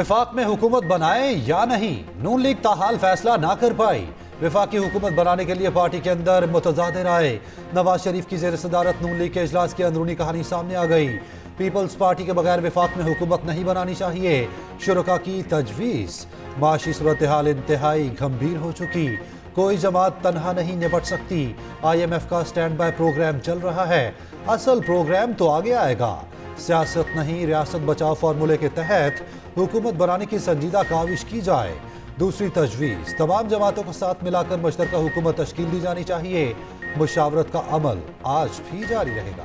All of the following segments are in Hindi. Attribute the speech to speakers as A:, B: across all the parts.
A: विफाक में हुकूमत बनाए या नहीं, नून लीग ताहाल फैसला ना कर पाई। विफाकी हुकूमत बनाने के लिए पार्टी के अंदर मुतज़ादिर आए। नवाज शरीफ की ज़ेर सदारत नून लीग के इजलास की अंदरूनी कहानी सामने आ गई। पीपल्स पार्टी के बगैर विफाक में हुकूमत नहीं बनानी चाहिए, शुरका की तजवीज़। माशी सूरत हाल इंतहाई गंभीर हो चुकी, कोई जमात तनहा नहीं निपट सकती। IMF का स्टैंड बाय प्रोग्राम चल रहा है, असल प्रोग्राम तो आगे आएगा। सियासत नहीं, रियासत बचाओ फार्मूले के तहत हुकूमत बनाने की संजीदा काविश की जाए। दूसरी तजवीज़, तमाम जमातों को साथ मिलाकर मुश्तरका हुकूमत तश्कील दी जानी चाहिए। मुशावरत का अमल आज भी जारी रहेगा।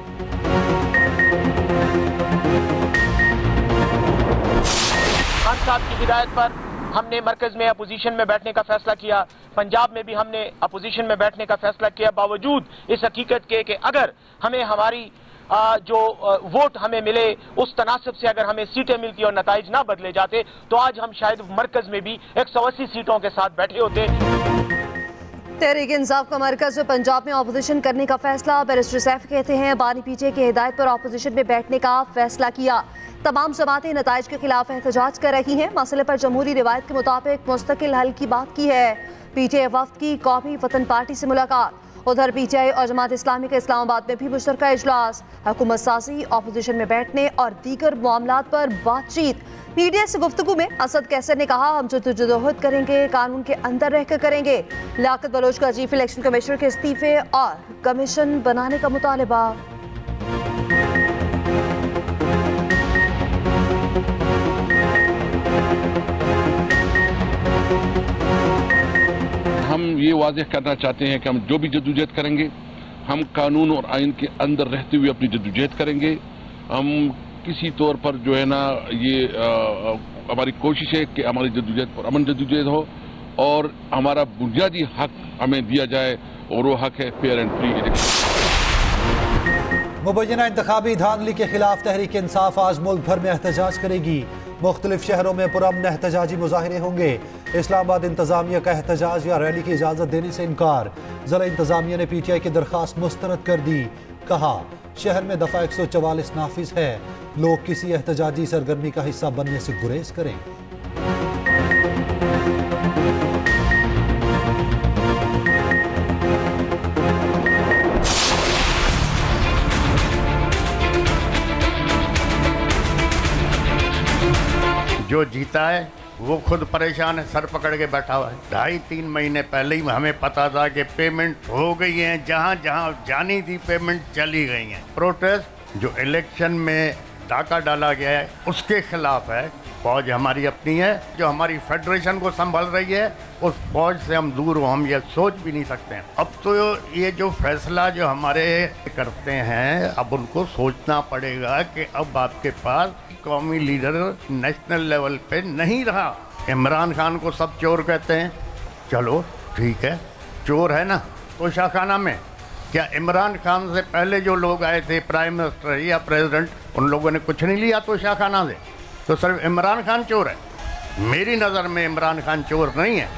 B: खान साहब की हिदायत पर हमने मरकज में अपोजिशन में बैठने का फैसला किया, पंजाब में भी हमने अपोजिशन में बैठने का फैसला किया, बावजूद इस हकीकत के कि अगर हमें हमारी जो वोट हमें मिले उस तनासब से अगर हमें सीटें मिलती और नताइज ना बदले जाते तो आज हम शायद मरकज में भी 180 सीटों के साथ बैठे होते।
C: तहरीक इंसाफ का मरकज में पंजाब में अपोजिशन करने का फैसला। बैरिस्टर सैफ कहते हैं बानी पीछे की हिदायत पर अपोजिशन में बैठने का फैसला किया। तमाम जमातें नताइज के खिलाफ एहतजाज कर रही हैं। मसले पर जमहूरी रिवायत के मुताबिक मुस्तकिल हल की बात की है। PTI वफ्द की कौमी वतन पार्टी से मुलाकात। उधर PTI और जमात इस्लामी के इस्लामाबाद में भी मुश्तरका इजलास। हुकूमत साजी, अपोजिशन में बैठने और दीगर मामलात पर बातचीत। मीडिया से गुफ्तगू में असद कैसर ने कहा, हम जदोजहद करेंगे, कानून के अंदर रहकर करेंगे। लियाकत बलोच का चीफ इलेक्शन कमिश्नर के इस्तीफे और कमीशन बनाने का मुतालबा।
D: हम ये वाज़ेह करना चाहते हैं कि हम जो भी जद्दोजहद करेंगे, हम कानून और आइन के अंदर रहते हुए अपनी जद्दोजहद करेंगे। हम किसी तौर पर जो है ना, ये हमारी कोशिश है कि हमारी जद्दोजहद पर अमन जद्दोजहद हो और हमारा बुनियादी हक हमें दिया जाए, और वो हक है फेयर एंड फ्री इलेक्शन।
A: मुबैना इंतखाबी धांधली के खिलाफ तहरीक इंसाफ आज मुल्क भर में एहतजाज करेगी। मुख्तलिफ शहरों में पुरअमन एहतजाजी मुजाहिरे होंगे। इस्लामाबाद इंतजामिया का एहतजाज या रैली की इजाज़त देने से इनकार। ज़िला इंतजामिया ने PTI की दरख्वास्त मुस्तरद कर दी। कहा, शहर में दफ़ा 144 नाफिज है, लोग किसी एहतजाजी सरगर्मी का हिस्सा बनने से गुरेज करें।
E: जो जीता है वो खुद परेशान है, सर पकड़ के बैठा हुआ है। 2.5-3 महीने पहले ही हमें पता था कि पेमेंट हो गई है, जहाँ जहाँ जानी थी पेमेंट चली गई है। प्रोटेस्ट जो इलेक्शन में डाका डाला गया है उसके खिलाफ है। फौज हमारी अपनी है, जो हमारी फेडरेशन को संभाल रही है, उस फौज से हम दूर हो, हम ये सोच भी नहीं सकते हैं। अब तो ये जो फैसला जो हमारे करते हैं, अब उनको सोचना पड़ेगा कि अब आपके पास कौमी लीडर नेशनल लेवल पे नहीं रहा। इमरान खान को सब चोर कहते हैं, चलो ठीक है, चोर है ना तोशाखाना में। क्या इमरान खान से पहले जो लोग आए थे, प्राइम मिनिस्टर या प्रेसिडेंट, उन लोगों ने कुछ नहीं लिया तोशाखाना से? तो सिर्फ इमरान खान चोर है? मेरी नज़र में इमरान खान चोर नहीं है।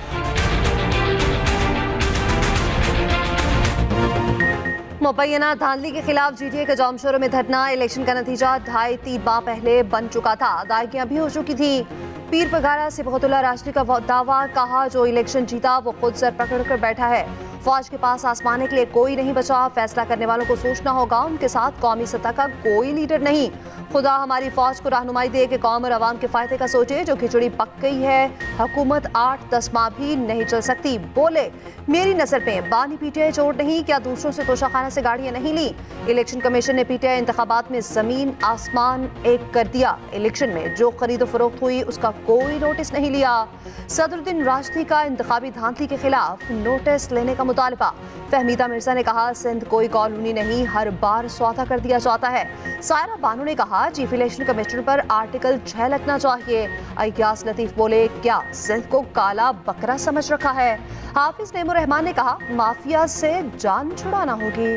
C: मुबैना धांधली के खिलाफ GTA के जामशोरों में धरना। इलेक्शन का नतीजा 2.5-3 माह पहले बन चुका था, अदायगियां भी हो चुकी थी। पीर पगारा सिबगतुल्लाह राशदी का दावा, कहा जो इलेक्शन जीता वो खुद सर पकड़ कर बैठा है। फौज के पास आसमाने के लिए कोई नहीं बचा, फैसला करने वालों को सोचना होगा, उनके साथ कौमी सतह का कोई लीडर नहीं। खुदा हमारी फौज को रहनुमाई दे कि कौम और आवाम के फायदे का सोचे, जो खिचड़ी पक गई है, हुकूमत 8-10 माह भी नहीं चल सकती। बोले, मेरी नजर में बानी PTI चोर नहीं, क्या दूसरों से तोशाखाना से गाड़ियां नहीं ली? इलेक्शन कमीशन ने PTI इंतखाबात में जमीन आसमान एक कर दिया। इलेक्शन में जो खरीदो फरोख्त हुई उसका कोई नोटिस नहीं लिया। सदरुद्दीन राशदी का इंतखाबी धांधली के खिलाफ नोटिस लेने का मुतालबा। फहमीदा मिर्जा ने कहा, सिंध कोई कॉलोनी नहीं, हर बार सौदा कर दिया जाता है। सायरा बानो ने कहा, चीफ इलेक्शन कमिश्नर पर आर्टिकल 6 लगना चाहिए। अय्यास लतीफ बोले, क्या सिंध को काला बकरा समझ रखा है? हाफिज नेमुर रहमान ने कहा, माफिया से जान छुड़ाना होगी।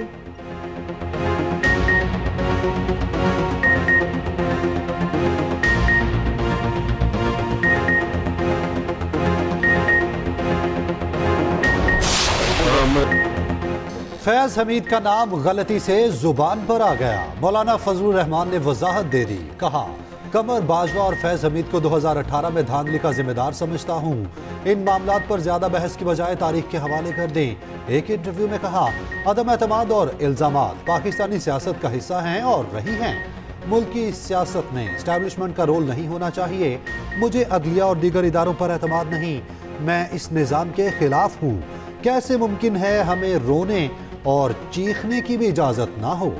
A: फैज हमीद का नाम गलती से जुबान पर आ गया। मौलाना फजलुर रहमान ने वजाहत दे दी। कहा, कमर बाजवा और फैज हमीद को 2018 में धांधली का जिम्मेदार समझता हूं। इन मामलात पर ज्यादा बहस की बजाय तारीख के हवाले कर दें। एक इंटरव्यू में कहा, अदम एतमाद और इल्जामात पाकिस्तानी सियासत का हिस्सा हैं और रही हैं। मुल्क की सियासत में एस्टैब्लिशमेंट का रोल नहीं होना चाहिए। मुझे अदलिया और दीगर इदारों पर एतमाद नहीं। मैं इस निज़ाम के खिलाफ हूँ। कैसे मुमकिन है हमें रोने और चीखने की भी इजाजत ना हो।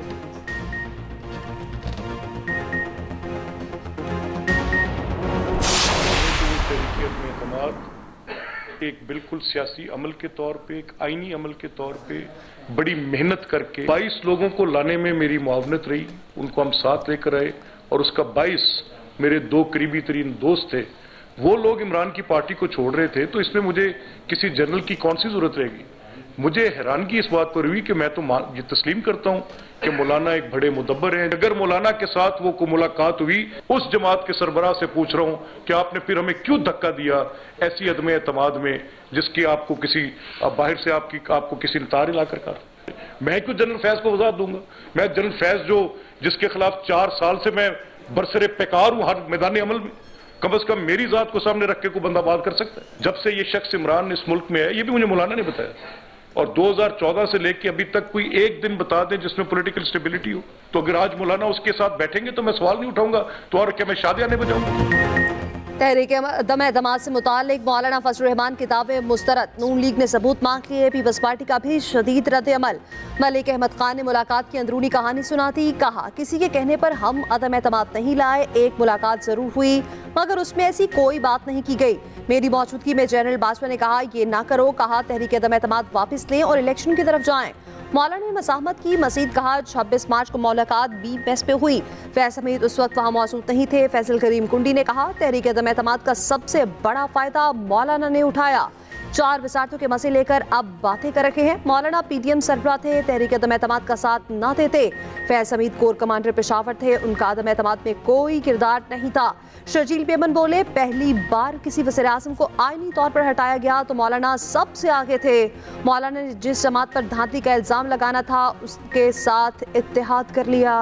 F: एक बिल्कुल सियासी अमल के तौर पे, एक आईनी अमल के तौर पे बड़ी मेहनत करके 22 लोगों को लाने में मेरी मुआवनत रही। उनको हम साथ लेकर आए और उसका 22 मेरे 2 करीबी तरीन दोस्त थे। वो लोग इमरान की पार्टी को छोड़ रहे थे, तो इसमें मुझे किसी जनरल की कौन सी जरूरत रहेगी। मुझे हैरानगी इस बात पर हुई कि मैं तो ये तस्लीम करता हूं कि मौलाना एक बड़े मुदब्बर हैं। अगर मौलाना के साथ वो को मुलाकात हुई, उस जमात के सरबराह से पूछ रहा हूं कि आपने फिर हमें क्यों धक्का दिया ऐसी अदम एतमाद में, जिसकी आपको किसी बाहर से आपको किसी ने तार हिलाकर कहा। मैं क्यों जनरल फैज को वजाहत दूंगा। मैं जनरल फैज जिसके खिलाफ 4 साल से मैं बरसरे पेकार हूं हर मैदानी अमल में, कम से कम मेरी जात को सामने रख के को बंदा बात कर सकता है। जब से ये शख्स इमरान इस मुल्क में है, ये भी मुझे मौलाना ने बताया, और 2014 से लेके अभी तक कोई एक दिन बता दें जिसमें पॉलिटिकल स्टेबिलिटी हो। तो अगर आज मौलाना उसके साथ बैठेंगे तो मैं सवाल नहीं उठाऊंगा, तो और क्या मैं शादियां नहीं बजाऊंगा।
C: तहरीक अदम एतमाद से मुताल्लिक मौलाना फजल रहमान की दावे मुस्तरद। नून लीग ने सबूत मांग लिए। पीपल्स पार्टी का भी शदीद रद्द अमल। मलिक अहमद खान ने मुलाकात की अंदरूनी कहानी सुनाती। कहा, किसी के कहने पर हम अदम एतमाद नहीं लाए। एक मुलाकात जरूर हुई, मगर उसमें ऐसी कोई बात नहीं की गई। मेरी मौजूदगी में जनरल बाजवा ने कहा, ये ना करो। कहा, तहरीक अदम एतमाद वापस लें और इलेक्शन की तरफ जाएं। मौलाना ने मसाहमत की। मजीद कहा, 26 मार्च को मुलाकात बी मेस पे हुई। फैज हमीद उस वक्त वहाँ मौजूद नहीं थे। फैसल करीम कुंडी ने कहा, तहरीक अदम एतमाद का सबसे बड़ा फायदा मौलाना ने उठाया। 4 वजारतों के मसले लेकर अब बातें कर रखे हैं। मौलाना PDM सरबराह थे, तहरीक अदम एतमाद का साथ ना देते। फैज हमीद कोर कमांडर पेशावर थे, उनका अदम एतमाद में कोई किरदार नहीं था। शर्जील पेमन बोले, पहली बार किसी वज़ीर आज़म को आईनी तौर पर हटाया गया तो मौलाना सबसे आगे थे। मौलाना ने जिस जमात पर धांधली का इल्ज़ाम लगाना था उसके साथ इत्तेहाद कर लिया।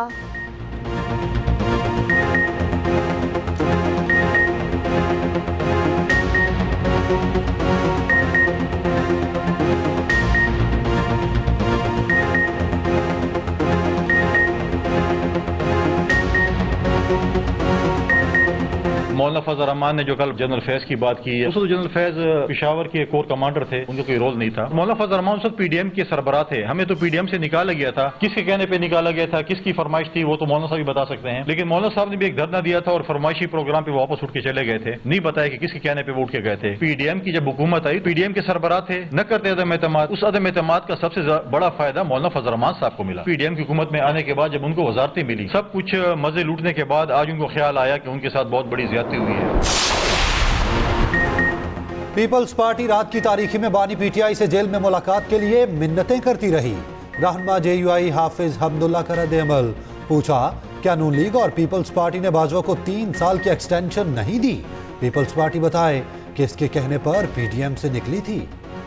G: मौलाना फजल रहमान ने जो कल जनरल फैज की बात की है, उसमें तो जनरल फैज पेशावर के कोर कमांडर थे, उनका कोई रोल नहीं था। मौलाना फजल रहमान उस वक्त PDM के सरबराह थे। हमें तो PDM से निकाला गया था। किसके कहने पे निकाला गया था, किसकी फरमाइश थी, वो तो मौलाना साहब भी बता सकते हैं। लेकिन मौलाना साहब ने भी एक धरना दिया था और फरमाइशी प्रोग्राम पे वापस उठ के चले गए थे। नहीं बताया कि किसके कहने पे वो उठ के गए थे। PDM की जब हुकूमत आई, PDM के सरबराह थे, न करते अदम एतमाद। उस अदम एतमाद का सबसे बड़ा फायदा मौलाना फजल रहमान साहब को मिला। PDM की हुकूमत में आने के बाद जब उनको वजारतें मिली, सब कुछ मजे लूटने के बाद आज उनको ख्याल आया कि उनके साथ बहुत बड़ी ज्यादती हुई है।
A: पीपल्स पार्टी रात की तारीखी में बानी PTI से जेल में मुलाकात के लिए मिन्नतें करती रही। रहनुमा JUI हाफिज हमदुल्ला का रद्द अमल। पूछा, क्या नून लीग और पीपल्स पार्टी ने बाजवा को 3 साल की एक्सटेंशन नहीं दी। पीपल्स पार्टी बताए कि इसके कहने पर PDM से निकली थी।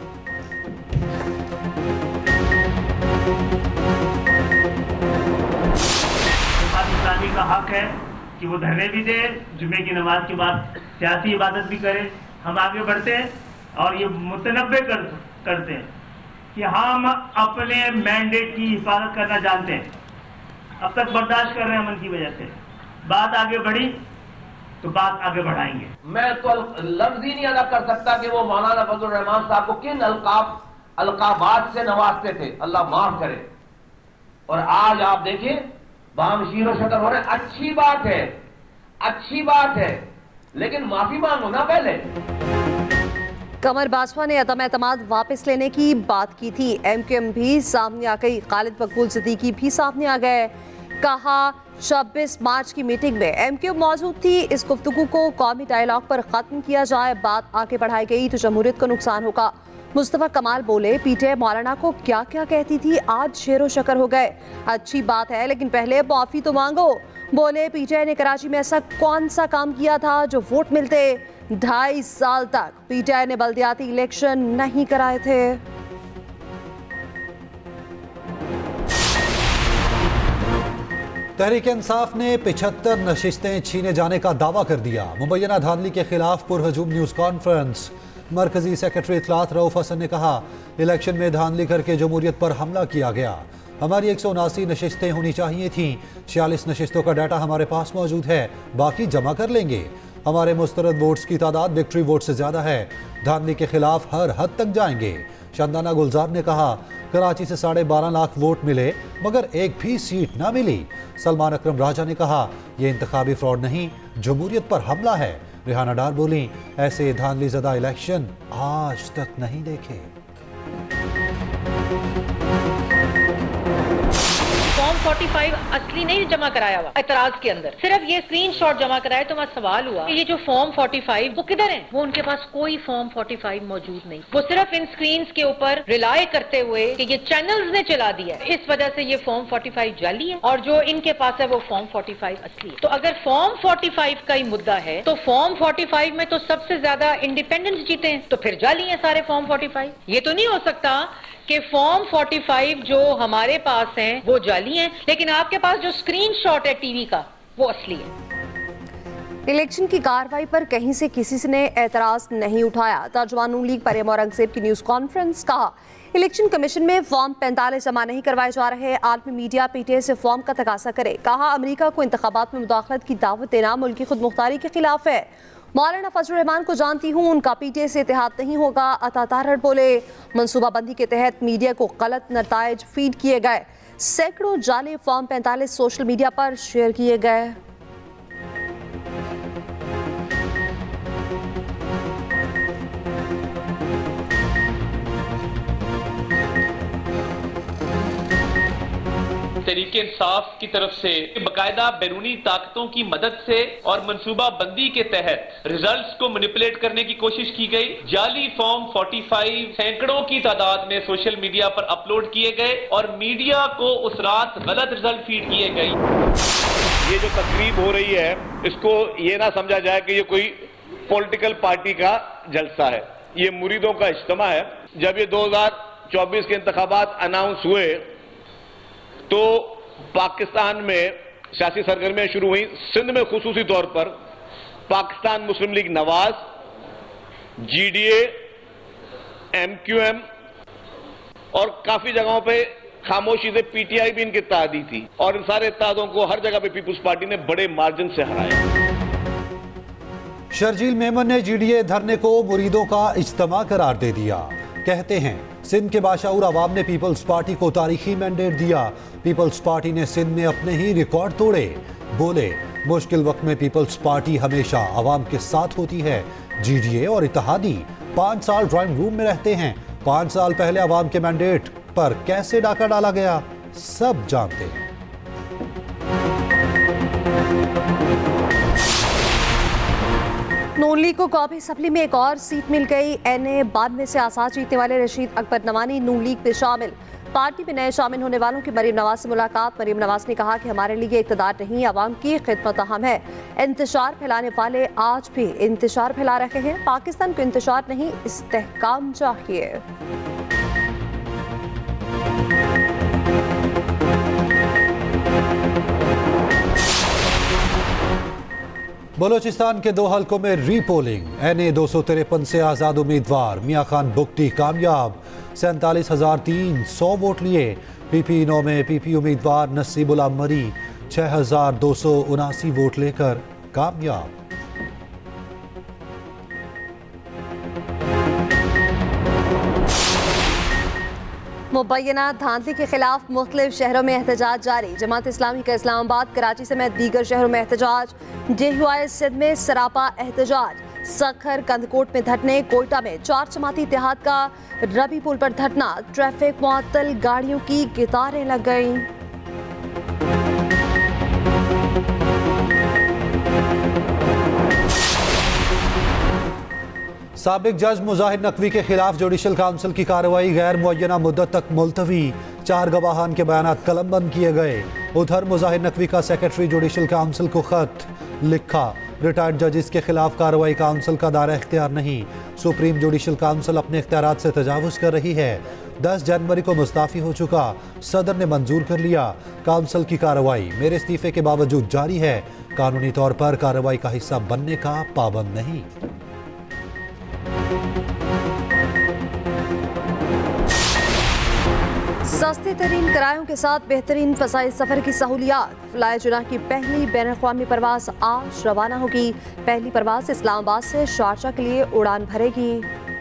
H: पाकिस्तानी का हक है कि वो धरने भी दे, जुमे की नमाज के बाद सियासी इबादत भी करे। हम आगे बढ़ते हैं और ये मुतनब्बे करते हैं कि हम अपने मैंडेट की हिफाजत करना जानते हैं। अब तक बर्दाश्त कर रहे हैं अमन की वजह से। बात आगे बढ़ी तो बात आगे बढ़ाएंगे।
B: मैं तो लफ्ज ही नहीं अदा कर सकता कि वो मौलाना फजल रहमान साहब को किन अलकाबात से नवाजते थे, अल्लाह माफ करे। और आज आप देखिए बाम शीर शकर हो रहे। अच्छी बात है, अच्छी बात है, लेकिन माफी मांगो ना पहले।
C: कमर बाजवा ने अदम एतमाद वापस लेने की बात की थी। MQM भी सामने आ गई। खालिद मकबूल सिद्दीकी भी सामने आ गए। कहा, 26 मार्च की मीटिंग में MQM मौजूद थी। इस गुफ्तगू को कौमी डायलॉग पर खत्म किया जाए। बात आगे बढ़ाई गई तो जमहूरियत को नुकसान होगा। मुस्तफा कमाल बोले, PTI मौलाना को क्या क्या कहती थी, आज शेरो शकर हो गए। अच्छी बात है, लेकिन पहले माफी तो मांगो। बोले, PTI ने कराची में ऐसा कौन सा काम किया था जो वोट मिलते। 2.5 साल तक PTI ने बल्दियाती इलेक्शन नहीं कराए थे।
A: तहरीक इंसाफ ने 75 नशिस्तें छीने जाने का दावा कर दिया। मुबैना धांधली के खिलाफ पुरहजूम न्यूज़ कॉन्फ्रेंस। मरकजी सेक्रेटरी इत्तलात रऊफ हसन ने कहा, इलेक्शन में धांधली करके जमहूरियत पर हमला किया गया। हमारी 179 नशिस्तें होनी चाहिए थीं। 46 नशिस्तों का डाटा हमारे पास मौजूद है, बाकी जमा कर लेंगे। हमारे मुस्तरद वोट्स की तादाद विक्ट्री वोट से ज्यादा है। धांधली के खिलाफ हर हद तक जाएंगे। शांदाना गुलजार ने कहा, कराची से 12.5 लाख वोट मिले मगर एक भी सीट ना मिली। सलमान अकरम राजा ने कहा, यह इंतखाबी फ्रॉड नहीं, जमहूरियत पर हमला है। रिहाना डार बोली, ऐसे धांधली ज़दा इलेक्शन आज तक नहीं देखे।
I: फॉर्म 45 असली नहीं जमा कराया हुआ एतराज के अंदर, सिर्फ ये स्क्रीनशॉट जमा कराया। तो वहाँ सवाल हुआ कि ये जो फॉर्म 45 वो किधर है? वो उनके पास कोई फॉर्म 45 मौजूद नहीं। वो सिर्फ इन स्क्रीन के ऊपर रिलाय करते हुए कि ये चैनल्स ने चला दिया है, इस वजह से ये फॉर्म 45 जाली है और जो इनके पास है वो फॉर्म 45 असली है। तो अगर फॉर्म 45 का ही मुद्दा है तो फॉर्म 45 में तो सबसे ज्यादा इंडिपेंडेंस जीते हैं, तो फिर जाली है सारे फॉर्म 45। ये तो नहीं हो सकता कि फॉर्म 45 जो हमारे पास हैं वो जाली हैं, लेकिन आपके पास जो स्क्रीनशॉट है टीवी का वो असली है।
C: इलेक्शन की कार्रवाई पर कहीं से किसी ने एतराज नहीं उठाया। तर्जुमान नून लीग मरियम औरंगजेब की न्यूज कॉन्फ्रेंस। कहा, इलेक्शन कमीशन में फॉर्म 45 जमा नहीं करवाए जा रहे। आलमी मीडिया पीटीआई से फॉर्म का तकाजा करे। कहा, अमेरिका को इंतखाबात में मुदाखलत की दावत देना मुल्की खुद मुख्तारी के खिलाफ है। मौलाना फजलुर रहमान को जानती हूँ, उनका पीटीआई से इत्तेहाद नहीं होगा। अता तारड़ बोले, मनसूबाबंदी के तहत मीडिया को गलत नताइज फीड किए गए। सैकड़ों जाली फॉर्म 45 सोशल मीडिया पर शेयर किए गए।
J: तहरीक इंसाफ की तरफ से बाकायदा बैरूनी ताकतों की मदद से और मनसूबा बंदी के तहत रिजल्ट्स को मैनिपुलेट करने की कोशिश की गई। जाली फॉर्म 45 सैकड़ों की तादाद में सोशल मीडिया पर अपलोड किए गए और मीडिया को उस रात गलत रिजल्ट फीड किए गए।
K: ये जो तकरीब हो रही है, इसको ये ना समझा जाए कि ये कोई पॉलिटिकल पार्टी का जलसा है, ये मुरीदों का इज्तिमा है। जब ये 2024 के इंतखाबात अनाउंस हुए तो पाकिस्तान में सियासी सरगर्मियां शुरू हुई। सिंध में खुसूसी तौर पर Pakistan Muslim league Nawaz, GDA, MQM और काफी जगहों पे खामोशी से पीटीआई भी इनके इत्तेहादी थी और इन सारे इत्तेहादों को हर जगह पे पीपुल्स पार्टी ने बड़े मार्जिन से हराया।
A: शर्जील मेमन ने जीडीए धरने को मुरीदों का इज्तिमा करार दे दिया। कहते हैं, सिंध के बाशाऊर अवाम ने पीपल्स पार्टी को तारीखी मैंडेट दिया। पीपल्स पार्टी ने सिंध में अपने ही रिकॉर्ड तोड़े। बोले, मुश्किल वक्त में पीपल्स पार्टी हमेशा अवाम के साथ होती है। जीडीए और इत्तेहादी 5 साल ड्राइंग रूम में रहते हैं। 5 साल पहले अवाम के मैंडेट पर कैसे डाका डाला गया, सब जानते हैं।
C: नून लीग को कौमी असम्बली में एक और सीट मिल गई। NA 92 से आसाद जीतने वाले रशीद अकबर नवानी नून लीग में शामिल। पार्टी में नए शामिल होने वालों की मरीम नवाज से मुलाकात। मरीम नवाज ने कहा कि हमारे लिए इक़्तिदार नहीं, आवाम की खिदमत अहम है। इंतशार फैलाने वाले आज भी इंतशार फैला रहे हैं। पाकिस्तान को इंतशार नहीं, इस्तेहकाम चाहिए।
A: बलोचिस्तान के 2 हलकों में रीपोलिंग। NA 253 से आज़ाद उम्मीदवार मियां खान बुगटी कामयाब, 47,300 वोट लिए। PP9 में PP उम्मीदवार नसीबुल्लाह मरी 6,279 वोट लेकर कामयाब।
C: मुबैना धांधली के खिलाफ मुख्तलिफ शहरों में एहतजाज जारी। जमात इस्लामी का इस्लामाबाद, कराची समेत दीगर शहरों में एहतजाज। JUI सिंध में सरापा एहतजाज। सखर कंदकोट में धरने। कोयटा में 4 जमाती इत्तेहाद का रबी पुल पर धरना। ट्रैफिक मुअत्तल, गाड़ियों की कतारें लग गईं।
A: साबिक जज मुजाहिर नकवी के खिलाफ जुडिशल काउंसिल की कार्रवाई गैर मुअय्यना मुद्दत तक मुलतवी। 4 गवाहान के बयानात कलमबंद किए गए। उधर मुजाहिर नकवी का सेक्रेटरी जुडिशल काउंसिल को खत लिखा, रिटायर्ड जजेस के खिलाफ कार्रवाई काउंसिल का दायरा इख्तियार नहीं। सुप्रीम जुडिशल काउंसिल अपने इख्तियारात से तजावुज कर रही है। 10 जनवरी को मुस्ताफी हो चुका, सदर ने मंजूर कर लिया। काउंसिल की कार्रवाई मेरे इस्तीफे के बावजूद जारी है, कानूनी तौर पर कार्रवाई का हिस्सा बनने का पाबंद नहीं।
C: सस्ते तरीन किरायों के साथ बेहतरीन फ़ज़ाई सफ़र की सहूलियात। फ्लाई जुना की पहली बैनुल-अक़वामी परवाज आज रवाना होगी। पहली परवाज इस्लामाबाद से शारजा के लिए उड़ान भरेगी।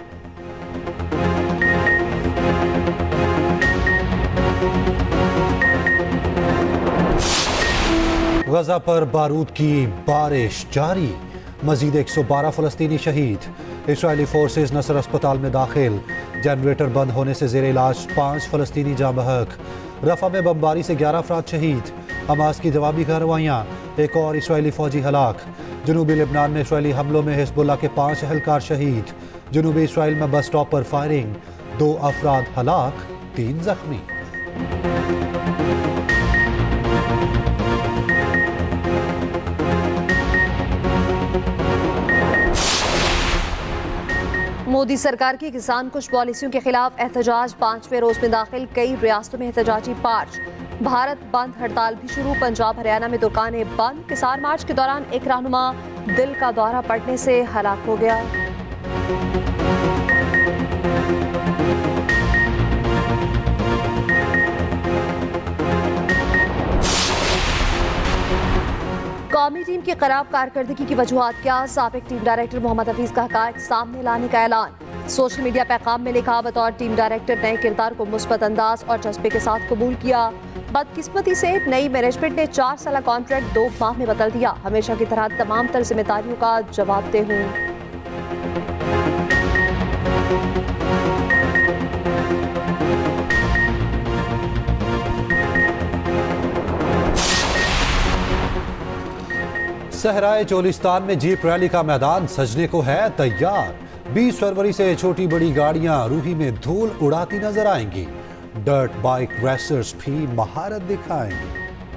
A: गजा पर बारूद की बारिश जारी, मजीद 112 फ़लस्तीनी शहीद। इसराइली फोर्सेस नसर अस्पताल में दाखिल, जनरेटर बंद होने से ज़ेर इलाज 5 फ़लस्तीनी जाँ बहक। रफ़ा में बमबारी से 11 अफराद शहीद। हमास की जवाबी कार्रवाइयाँ, एक और इसराइली फ़ौजी हलाक। जनूबी लेबनान में इसराइली हमलों में हिज़्बुल्लाह के 5 एहलकार शहीद। जनूबी इसराइल में बस स्टॉप पर फायरिंग, 2 अफराद हलाक, 3 जख्मी।
C: मोदी सरकार की किसान कुछ पॉलिसियों के खिलाफ एहतजाज 5वें रोज में दाखिल, कई रियासतों में एहतजाजी मार्च। भारत बंद हड़ताल भी शुरू, पंजाब हरियाणा में दुकानें बंद। किसान मार्च के दौरान एक रहनुमा दिल का दौरा पड़ने से हलाक हो गया। कौमी टीम की खराब कारकर्दगी की वजूहात क्या, साबिक टीम डायरेक्टर मोहम्मद हफीज का हक़ाइक़ सामने लाने का ऐलान। सोशल मीडिया पैगाम में लिखा, बतौर टीम डायरेक्टर नए किरदार को मुस्बत अंदाज और जज्बे के साथ कबूल किया। बदकिस्मती से नई मैनेजमेंट ने 4 साल कॉन्ट्रैक्ट 2 माह में बदल दिया। हमेशा की तरह तमाम तर जिम्मेदारियों का जवाबदेह हूँ।
A: सहराए चोलिस्तान में जीप रैली का मैदान सजने को है तैयार। 20 फरवरी से छोटी बड़ी गाड़ियां रूही में धूल उड़ाती नजर आएंगी। डर्ट बाइक रेसर्स भी महारत दिखाएंगे।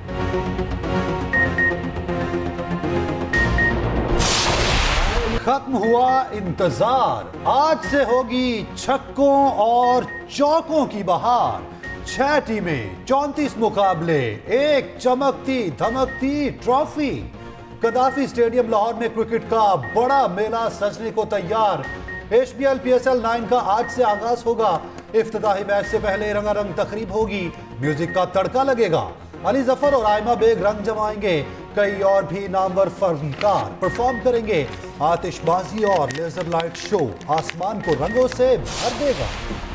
A: खत्म हुआ इंतजार, आज से होगी छक्कों और चौकों की बहार। 6 टीमें, 34 मुकाबले, एक चमकती धमकती ट्रॉफी। कदाफी स्टेडियम लाहौर में क्रिकेट का बड़ा मेला सजने को तैयार। HBL PSL 9 का आज से आगाज होगा। इफ्तिताही मैच से पहले रंगारंग तकरीब होगी, म्यूजिक का तड़का लगेगा। अली जफर और आयमा बेग रंग जमाएंगे, कई और भी नामवर फनकार परफॉर्म करेंगे। आतिशबाजी और लेजर लाइट शो आसमान को रंगों से भर देगा।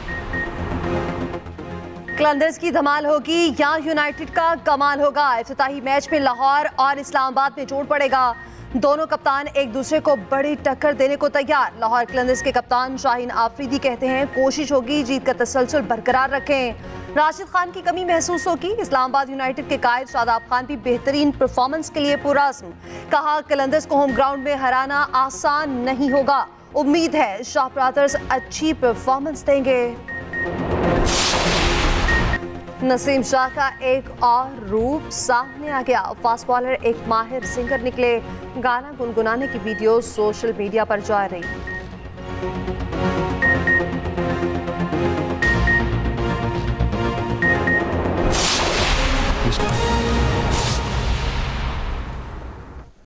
C: कलंदर्स की धमाल होगी या यूनाइटेड का कमाल होगा। इफ्तिताही मैच में लाहौर और इस्लामाबाद में जोड़ पड़ेगा। दोनों कप्तान एक दूसरे को बड़ी टक्कर देने को तैयार। लाहौर कलंदर्स के कप्तान शाहीन आफरीदी कहते हैं, कोशिश होगी जीत का तसलसल बरकरार रखें। राशिद खान की कमी महसूस होगी। इस्लामाबाद यूनाइटेड के कायद शादाब खान भी बेहतरीन परफॉर्मेंस के लिए पुरअज़्म। कहा, कलंदर्स को होम ग्राउंड में हराना आसान नहीं होगा। उम्मीद है शाह ब्रादर्स अच्छी परफॉर्मेंस देंगे। नसीम शाह का एक और रूप सामने आ गया। फास्ट बॉलर एक माहिर सिंगर निकले। गाना गुनगुनाने की वीडियो सोशल मीडिया पर जा रही।